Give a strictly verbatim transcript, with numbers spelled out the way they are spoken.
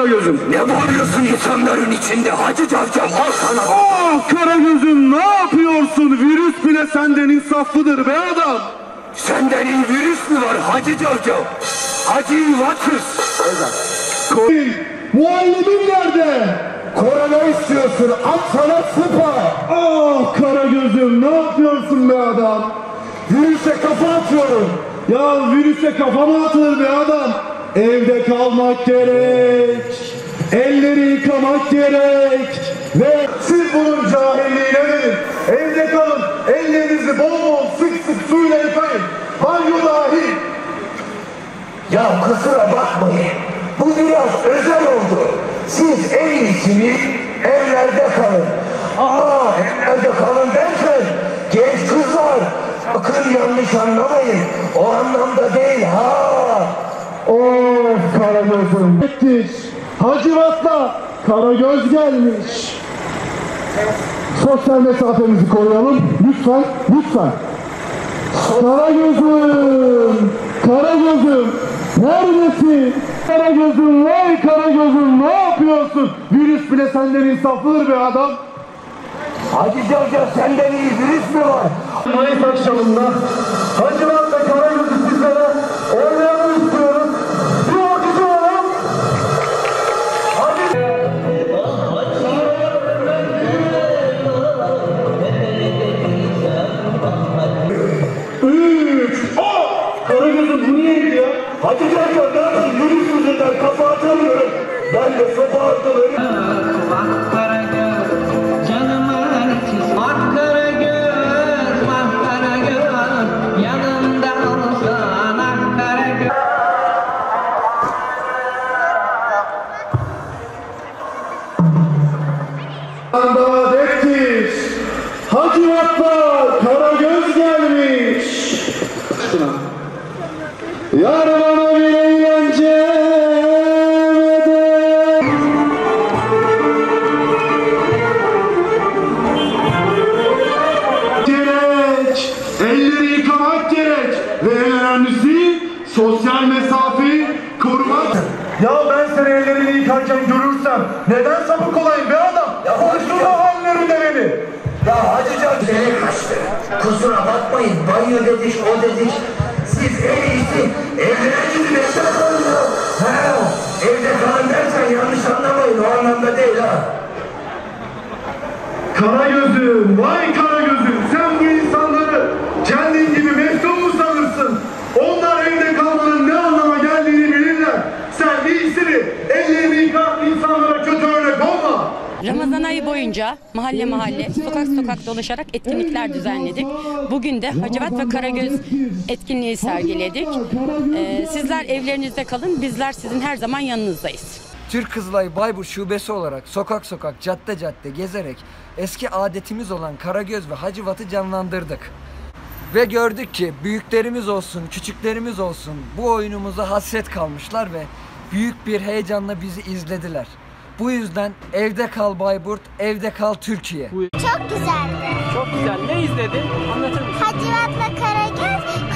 Karagöz'üm. Ne bağırıyorsun insanların içinde Hacı Cavcav? Al sana. Ah Karagöz'üm, ne yapıyorsun? Virüs bile senden insaflıdır be adam. Senden iyi virüs mü var Hacı Cavcav? Hacı Vatız. Muhallemin nerede? Korona istiyorsun, at sana sıpa. Ah Karagöz'üm, ne yapıyorsun be adam? Virüse kafa atıyorum. Ya virüse kafa mı atılır be adam? Evde kalmak gerek, elleri yıkamak gerek ve siz bunun cahilliğine verin. Evde kalın, ellerinizi bol bol sık sık suyla yıkayın. Banyo dahil. Ya kusura bakmayın, bu biraz özel oldu. Siz en iyisini evlerde kalın. Aa, evlerde kalın derken genç kızlar sakın yanlış anlamayın. O anlamda değil ha. Of Karagöz'üm. Hacivat'la Karagöz gelmiş. Sosyal mesafemizi koruyalım. Lütfen, lütfen. Karagöz'üm, Karagöz'üm, neredesin? Karagöz'üm, vay Karagöz'üm, ne yapıyorsun? Virüs bile senden insaflıdır be adam. Hacı Cavcav, senden iyi virüs mü var? Mayıs akşamında Hacivat'la Karagöz'ü sizlere oynayanı istiyorum. Bir orducu olalım. Hadi. Üç. Oh! Karagöz'üm, bu niyeydi ya? Hacı Cavcav, dersin virüs yüzünden kafa atamıyorum. Ben de sopa atamıyorum. Adettir. Hacivat'la Karagöz gelmiş. Yar bana bir eğlence gerek, elleri yıkamak gerek ve en önemlisi sosyal mesafeyi korumak. Ya ben seni ellerini yıkarken görürsem neden sapık olayım be adam? Ya konuşturma hallerinde beni. Ya Hacı Cavcav nereye kaçtı? Kusura bakmayın, banyo dedik, o dedik. Siz en iyisi evlere gidin, evde kalın ya. He, evde kalın dersen yanlış anlamayın, o anlamda değil ha. Karagöz'üm, vay Karagöz'üm, sen bu insanları kendin gibi meftun mu sanırsın? Onlar evde kalmanın ne anlama geldiğini bilirler. Sen iyisini, ellerini yıka, insanlara kötü örnek olma. Ramazan ayı boyunca mahalle mahalle, sokak sokak dolaşarak etkinlikler düzenledik. Bugün de Hacivat ve Karagöz etkinliği sergiledik. Ee, sizler evlerinizde kalın, bizler sizin her zaman yanınızdayız. Türk Kızılay Bayburt Şubesi olarak sokak sokak, cadde cadde gezerek eski adetimiz olan Karagöz ve Hacivat'ı canlandırdık. Ve gördük ki büyüklerimiz olsun, küçüklerimiz olsun bu oyunumuza hasret kalmışlar ve büyük bir heyecanla bizi izlediler. Bu yüzden evde kal Bayburt, evde kal Türkiye. Çok güzeldi. Çok güzel. Ne izledin? Anlatır mısın? Hacivat'la Karagöz